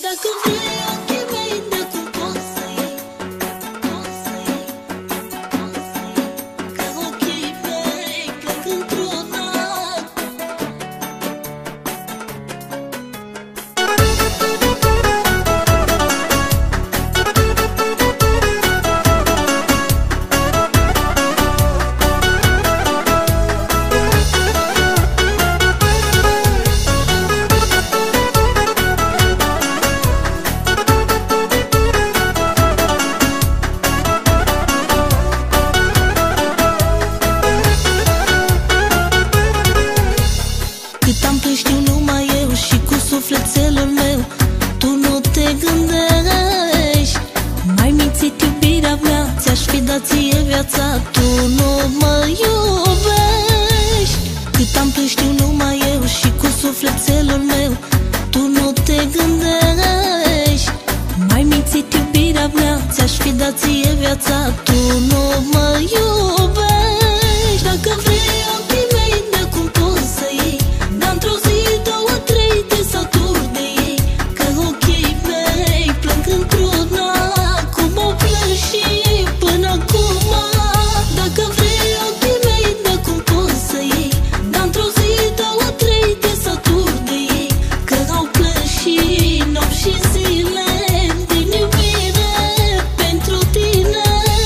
Dacă vrei ochii mei, de cum poți să iei, poți să iei, poți să iei, că ochii mei plec într-una. Cât am plâns știu numai eu și cu sufletelul meu tu nu te gândești. M-ai mințit iubirea mea, ți-aș fi dat ție viața, tu nu mă iubești. Cât am plâns știu numai eu și cu sufletelul meu tu nu te gândești. M-ai mințit iubirea mea, ți-aș fi dat ție viața, tu nu mă iubești. Dacă vrei ochii mei, de cum poți să iei, dar într-o zi, două, trei te saturi de ei, că ochii mei plâng într-una, cum au plâns și ei până acum. Dacă vrei ochii mei, de cum poți să iei, dar într-o zi, două, trei te saturi de ei, că au plâns și nopți și zile din iubire pentru tine.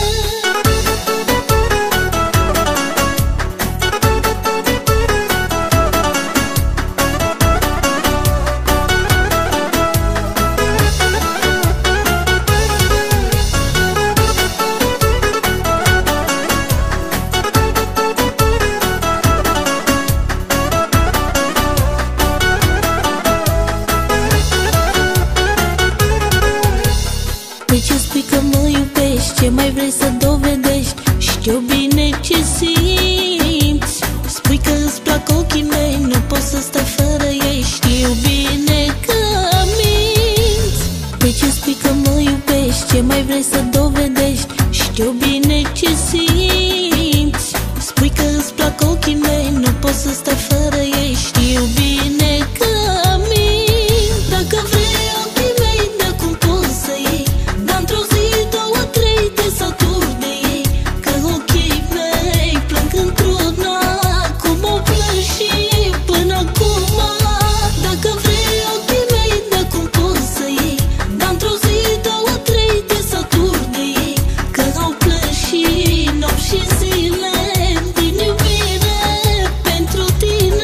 Păi ce spui că mă iubești, ce mai vrei să dovedești? Știu bine ce simți. Spui că îți plac ochii mei, nu poți să stai fără ei, știu bine că minți. Păi ce spui că mă iubești, ce mai vrei să dovedești? Știu bine ce simți. Spui că îți plac ochii mei, nu poți să stai fără ei, știu bine că minți. Dacă vrei ochii mei, de cum poți să iei, dar într-o zi, două, trei te saturi de ei, că ochii mei plâng într-una, cum au plâns și ei până acum. Dacă vrei ochii mei, de cum poți să iei, dar într-o zi, două, trei te saturi de ei, că au plâns și nopți și zile din iubire pentru tine.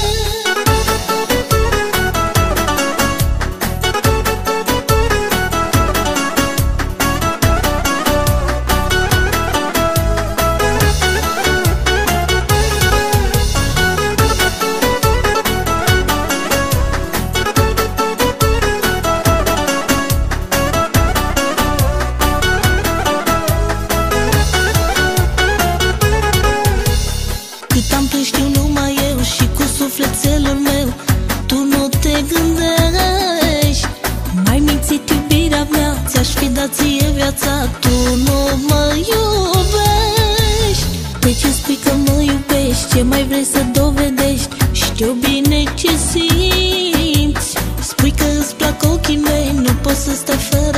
Cât am plâns știu numai eu și cu sufletelul meu tu nu te gândești. M-ai mințit iubirea mea, ți-aș fi dat ție viața, tu nu mă iubești. De ce spui că mă iubești, ce mai vrei să dovedești? Știu bine ce simți. Spui că îți plac ochii mei, nu poți să stai fără